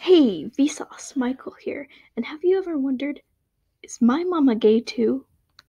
Hey, Vsauce, Michael here. And have you ever wondered, is my mama gay too?